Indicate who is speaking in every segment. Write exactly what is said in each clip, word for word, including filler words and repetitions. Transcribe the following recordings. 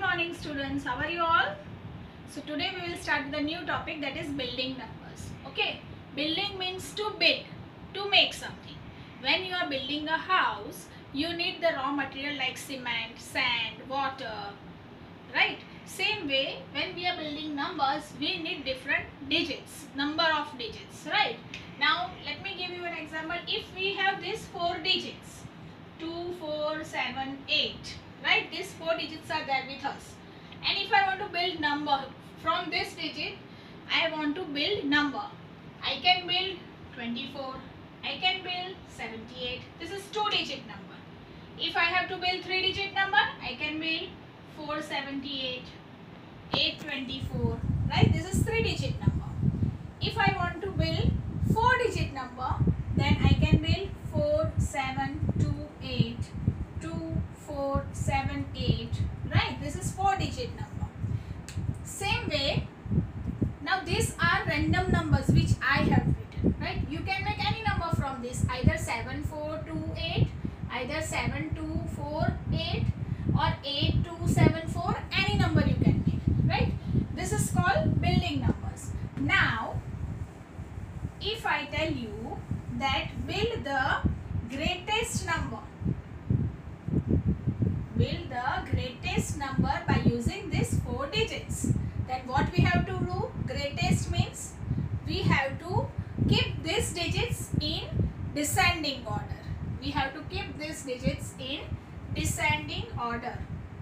Speaker 1: morning students, how are you all? So today we will start with a new topic, that is building numbers. Okay, building means to build, to make something. When you are building a house, you need the raw material like cement, sand, water, right? Same way, when we are building numbers, we need different digits, number of digits, right? Now let me give you an example. If we have these four digits, two, four, seven, eight, right? These four digits are there with us. And if I want to build number from this digit, I want to build number. I can build twenty-four, I can build seventy-eight. This is two digit number. If I have to build three digit number, I can build four seventy-eight, eight twenty-four, right? This is three digit number. If I want to build four digit number, then I can build four seven two eight, two four seven eight, right? This is four digit number. Same way, now these are random numbers which I have written, right? You can make any number from this, either seven four two eight, either seven two four eight or eight two seven four, any number you can make, right? This is called building numbers. Now if I tell you that build the greatest number, build the greatest number by using these four digits, then what we have to do? Greatest means we have to keep these digits in descending order. We have to keep these digits in descending order.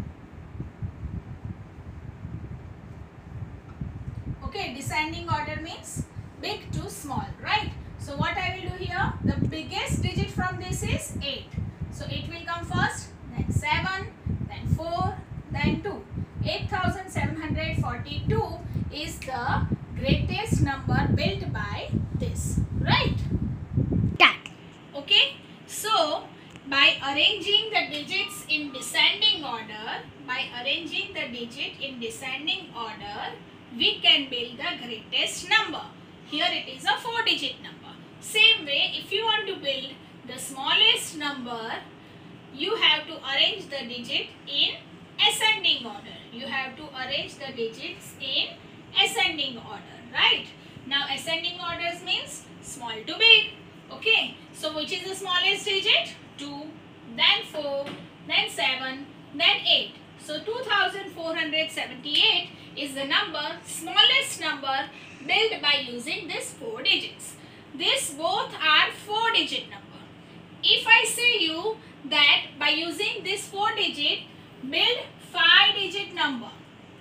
Speaker 1: Okay, descending order means big to small, right? So what I will do here, the biggest digit from this is eight. So eight will come first, then seven, then four, then two. eight thousand seven hundred forty-two is the greatest number built by this, right?
Speaker 2: That.
Speaker 1: Okay, so by arranging the digits in descending order, by arranging the digit in descending order, we can build the greatest number. Here it is a four digit number. Same way, if you want to build the smallest number, you have to arrange the digit in ascending order. You have to arrange the digits in ascending order, right? Now ascending orders means small to big. Okay, so which is the smallest digit? two, then four, then seven, then eight. So two thousand four hundred seventy-eight is the number, smallest number built by using these four digits. These both are four digit number. If I say you that by using this four digit, build five digit number,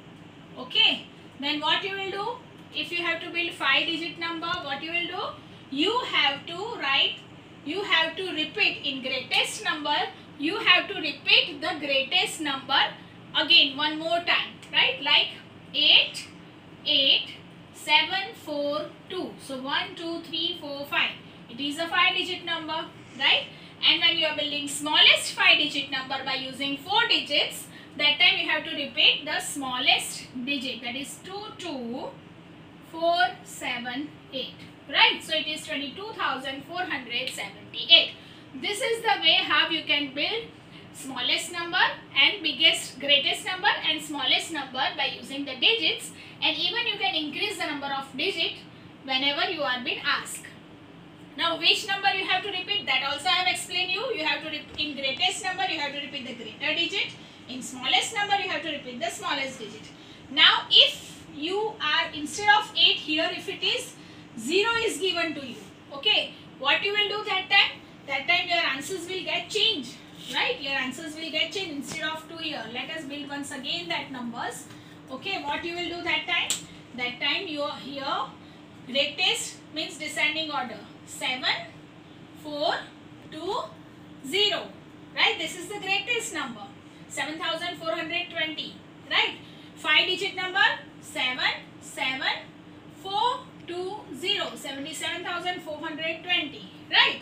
Speaker 1: okay, then what you will do? If you have to build five digit number, what you will do? You have to write, you have to repeat in greatest number, you have to repeat the greatest number again one more time, right? Like eight, eight, seven, four, two. So one, two, three, four, five. It is a five digit number, right? And when you are building smallest five digit number by using four digits, that time you have to repeat the smallest digit, that is two, two, four, seven, eight, right? So it is twenty-two thousand four hundred seventy-eight. This is the way how you can build smallest number and biggest, greatest number and smallest number by using the digits, and even you can increase the number of digit whenever you are being asked. Now which number you have to repeat, that also I have explained you. You have to repeat in greatest number, you have to repeat the greater digit. In smallest number, you have to repeat the smallest digit. Now if you are, instead of eight here, if it is zero is given to you, okay, what you will do that time? That time your answers will get changed, right? Your answers will get changed. Instead of two here, let us build once again that numbers. Okay, what you will do that time? That time you are here, greatest means descending order, seven, four, two, zero, right? This is the greatest number, seven thousand four hundred twenty, right? five digit number, seven, seven, four, two, zero, seventy-seven thousand four hundred twenty, right?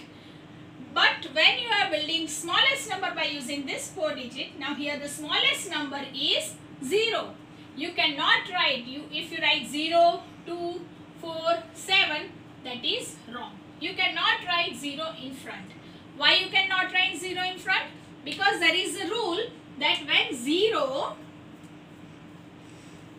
Speaker 1: But when you are building smallest number by using this four digit, now here the smallest number is zero. You cannot write, you if you write zero, two, four, seven, that is wrong. You cannot write zero in front. Why you cannot write zero in front? Because there is a rule that when zero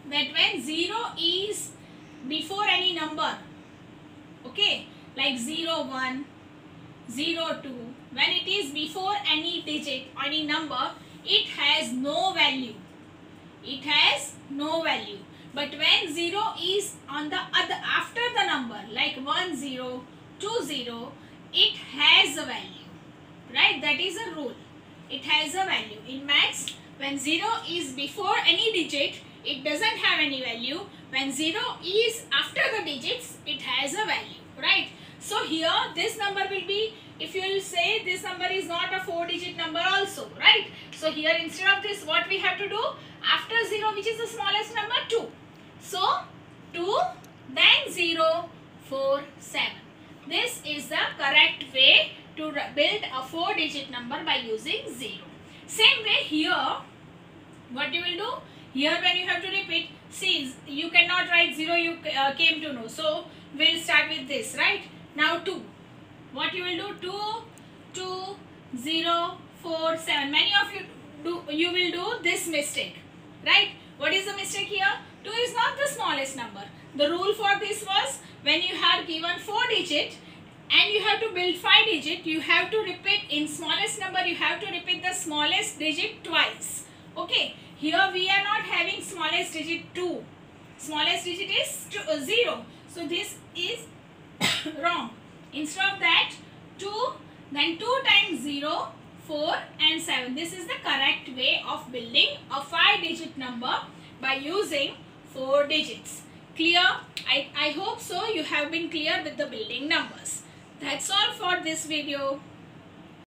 Speaker 1: that when zero is before any number, okay, like zero one, zero two, when it is before any digit, any number, it has no value. It has no value. But when zero is on the other after the number, like one zero, two zero, it has a value, right? That is a rule. It has a value. In maths, when zero is before any digit, it doesn't have any value. When zero is after the digits, it has a value, right? So here this number will be, if you will say this number is not a four digit number also, right? So here instead of this, what we have to do? After zero, which is the smallest number? two. So two, then zero, four, seven. This is the correct way to build a four digit number by using zero. Same way here, what you will do? Here when you have to repeat, see, you cannot write zero, you uh, came to know. So we'll start with this, right? Now two. What you will do? two, two, zero, four, seven. Many of you do, you will do this mistake, right? What is the mistake here? two is not the smallest number. The rule for this was, when you have given four digit and you have to build five digit, you have to repeat in smallest number, you have to repeat the smallest digit twice. Okay, here we are not having smallest digit two. Smallest digit is two, uh, zero. So this is wrong. Instead of that, two, then two times zero, four and seven. This is the correct way of building a five digit number by using four digits. Clear? I, I hope so you have been clear with the building numbers. That's all for this video.